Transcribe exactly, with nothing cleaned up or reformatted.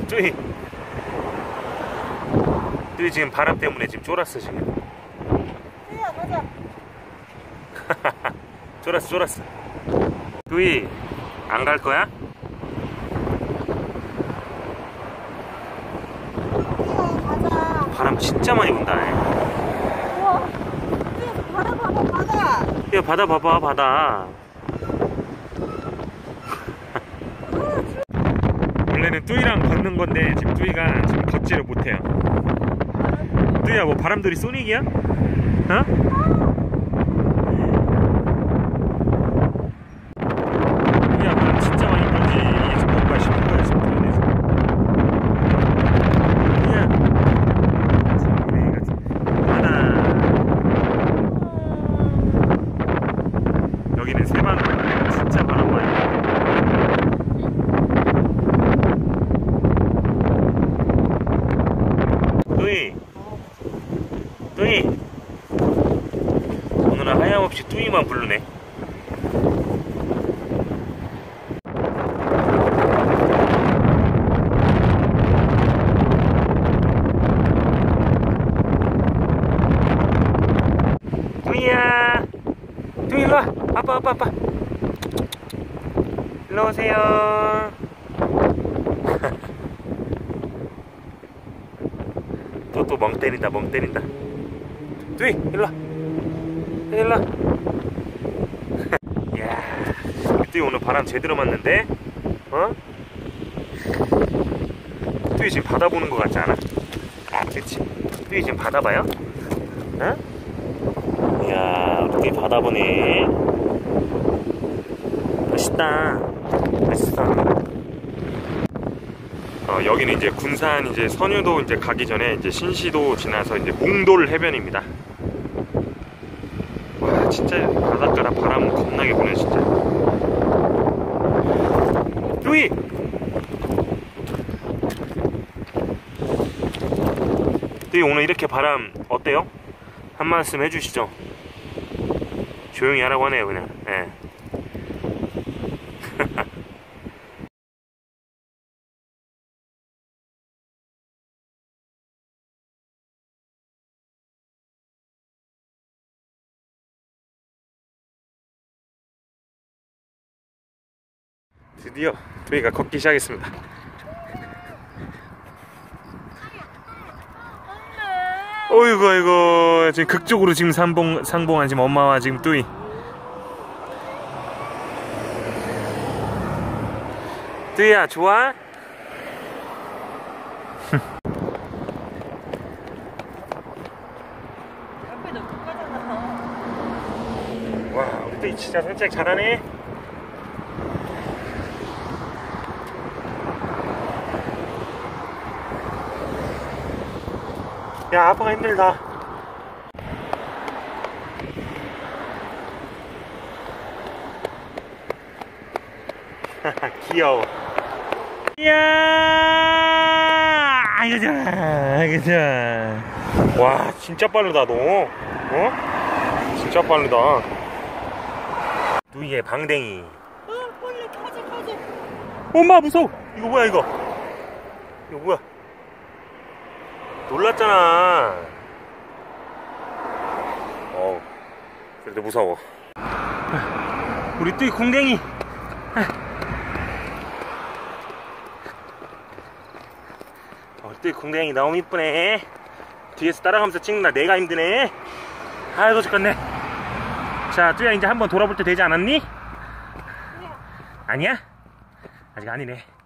뚜이 뚜이 지금 바람 때문에 지금 쫄았어 지금. 뚜이야 가자. 쫄았어 쫄았어. 뚜이 안 갈 거야? 뚜이야 가자. 바람 진짜 많이 분다. 우와. 뚜이야 바다 봐봐 바다. 야 바다 봐봐 바다. 원래는 뚜이랑 걷는 건데 지금 뚜이가 지금 걷지를 못해요. 뚜이야 뭐 바람돌이 소닉이야? 어? 뚜이야 바람 진짜 많이 불지. 이게 지금 뭔가 싶은 거야 지금 뚜이네 지금. 뚜이야 지금 바다. 여기는 새바람. 진짜 바람 많이. 뚜이 뚜이 오늘은 하염없이 뚜이만 부르네. 뚜이야 뚜이 일로와. 아빠 아빠 아빠 일로오세요. 또 또 멍 때린다 멍 때린다. 뚜이 일로와 일로와. 이야 뚜이 오늘 바람 제대로 맞는데? 어? 뚜이 지금 바다 보는 거 같지 않아? 그치? 뚜이 지금 바다 봐요? 어? 이야 우리 뚜이 바다 보네. 멋있다 멋있어. 어, 여기는 이제 군산 이제 선유도 이제 가기 전에 이제 신시도 지나서 이제 몽돌 해변입니다. 와 진짜 바닷가라 바람 겁나게 부네 진짜. 뚜이 뚜이 오늘 이렇게 바람 어때요? 한 말씀 해주시죠. 조용히 하라고 하네요 그냥. 예. 드디어 뚜이가 걷기 시작했습니다. 어이구 어이구 지금 극적으로 지금 상봉, 상봉한 지금 엄마와 지금 뚜이. 뚜이야 좋아? 와 우리 뚜이 진짜 산책 잘하네. 야 아빠가 힘들다. 귀여워. 이야 아이고 좋아 아이고 좋아. 와 진짜 빠르다 너. 어? 진짜 빠르다. 뚜이의 방댕이. 어 빨리 가자 가자. 엄마 무서워. 이거 뭐야 이거. 이거 뭐야. 놀랐잖아. 어우 그래도 무서워. 우리 뚜이 궁뎅이. 우리 뚜이 궁뎅이 너무 이쁘네. 뒤에서 따라가면서 찍는다. 내가 힘드네. 아이고 죽겠네. 자 뚜이야 이제 한번 돌아볼 때 되지 않았니? 아니야? 아직 아니네.